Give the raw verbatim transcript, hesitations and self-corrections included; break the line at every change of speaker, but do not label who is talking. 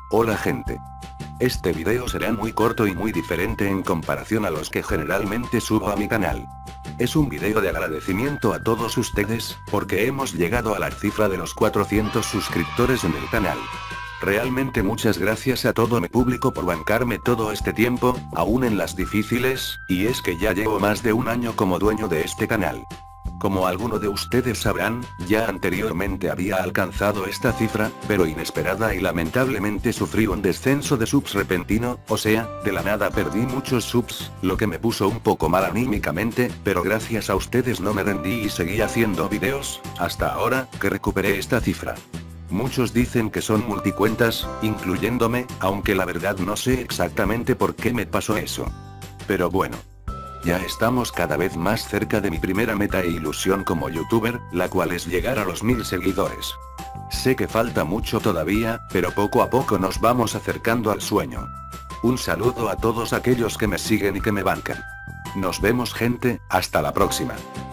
Hola gente. Este video será muy corto y muy diferente en comparación a los que generalmente subo a mi canal. Es un video de agradecimiento a todos ustedes, porque hemos llegado a la cifra de los cuatrocientos suscriptores en el canal. Realmente muchas gracias a todo mi público por bancarme todo este tiempo, aún en las difíciles, y es que ya llevo más de un año como dueño de este canal. Como alguno de ustedes sabrán, ya anteriormente había alcanzado esta cifra, pero inesperada y lamentablemente sufrí un descenso de subs repentino, o sea, de la nada perdí muchos subs, lo que me puso un poco mal anímicamente, pero gracias a ustedes no me rendí y seguí haciendo videos, hasta ahora, que recuperé esta cifra. Muchos dicen que son multicuentas, incluyéndome, aunque la verdad no sé exactamente por qué me pasó eso. Pero bueno. Ya estamos cada vez más cerca de mi primera meta e ilusión como youtuber, la cual es llegar a los mil seguidores. Sé que falta mucho todavía, pero poco a poco nos vamos acercando al sueño. Un saludo a todos aquellos que me siguen y que me bancan. Nos vemos gente, hasta la próxima.